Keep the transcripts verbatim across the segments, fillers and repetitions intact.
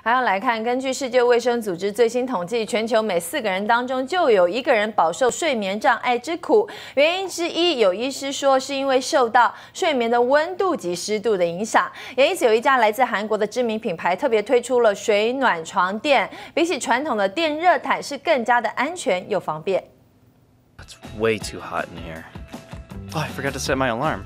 还要来看，根据世界卫生组织最新统计，全球每四个人当中就有一个人饱受睡眠障碍之苦。原因之一，有医师说是因为受到睡眠的温度及湿度的影响。也因此，有一家来自韩国的知名品牌特别推出了水暖床垫，比起传统的电热毯是更加的安全又方便。 It's way too hot in here. Oh, I forgot to set my alarm.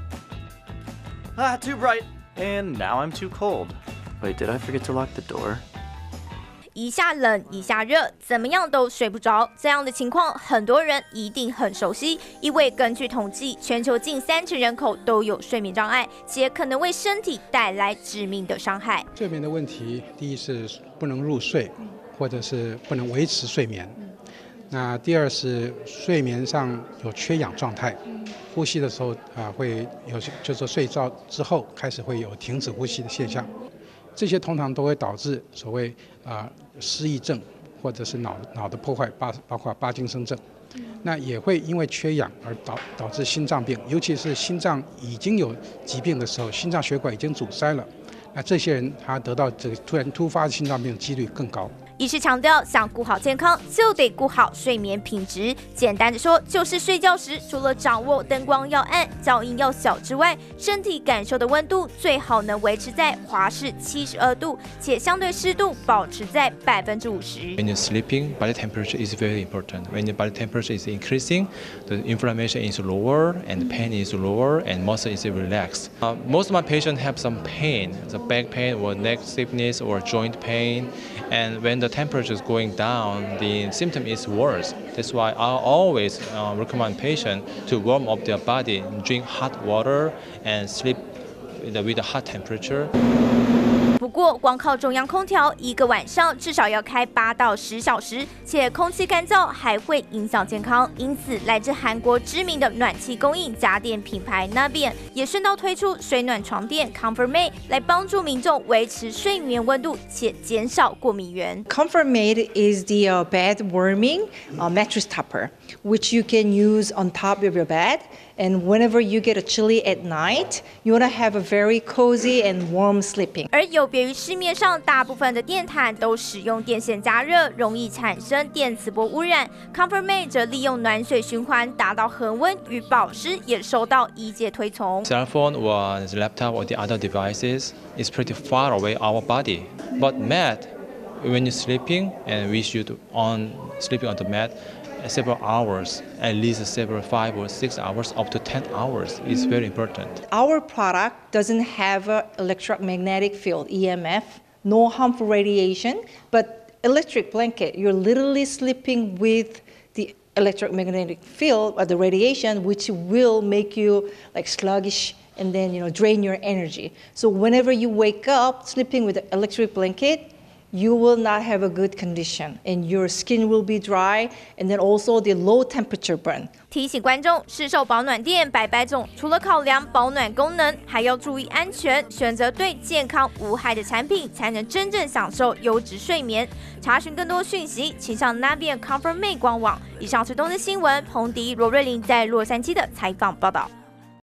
Ah, too bright. And now I'm too cold. Wait, did I forget to lock the door? 一下冷一下热，怎么样都睡不着。这样的情况，很多人一定很熟悉，因为根据统计，全球近三成人口都有睡眠障碍，且可能为身体带来致命的伤害。 睡眠的问题，第一是不能入睡，或者是不能维持睡眠。那第二是睡眠上有缺氧状态，呼吸的时候啊会有，就是睡着之后开始会有停止呼吸的现象。这些通常都会导致所谓啊、呃、失忆症，或者是脑脑的破坏，包包括帕金森症。那也会因为缺氧而导导致心脏病，尤其是心脏已经有疾病的时候，心脏血管已经阻塞了，那这些人他得到这个突然突发的心脏病的几率更高。 医师强调，想顾好健康，就得顾好睡眠品质。简单的说，就是睡觉时除了掌握灯光要暗、噪音要小之外，身体感受的温度最好能维持在华氏七十二度，且相对湿度保持在百分之五十。 When you're sleeping, body temperature is very important. When your body temperature is increasing, the inflammation is lower, and the pain is lower, and muscle is relaxed. Uh, most of my patients have some pain, the back pain or neck stiffness or joint pain, and when the temperature is going down, the symptom is worse. That's why I always uh, recommend patients to warm up their body, drink hot water, and sleep with a hot temperature. 不过，光靠中央空调，一个晚上至少要开八到十小时，且空气干燥还会影响健康。因此，来自韩国知名的暖气供应家电品牌 Nabian 也顺道推出水暖床垫 ComfortMate 来帮助民众维持睡眠温度，且减少过敏源。 ComfortMate is the uh, bed warming uh, mattress topper, which you can use on top of your bed. And whenever you get a chilly at night, you want to have a very cozy and warm sleeping. 而有别于市面上大部分的电毯都使用电线加热，容易产生电磁波污染 ，ComfortMate 则利用暖水循环达到恒温与保湿，也受到医界推崇。 Cell phone or the laptop or the other devices is pretty far away our body, but mat, when you're sleeping, and we should on sleeping on the mat. Several hours, at least several five or six hours, up to ten hours is very important. Our product doesn't have an electromagnetic field, E M F, no harmful radiation, but electric blanket. You're literally sleeping with the electromagnetic field or the radiation, which will make you like sluggish and then you know drain your energy. So whenever you wake up sleeping with an electric blanket, you will not have a good condition, and your skin will be dry, and then also the low temperature burn. 提醒观众，市售保暖垫百百种，除了考量保暖功能，还要注意安全，选择对健康无害的产品，才能真正享受优质睡眠。查询更多讯息，请上 Nabian ComfortMate 官网。以上是东森新闻，彭迪、罗瑞琳在洛杉矶的采访报道。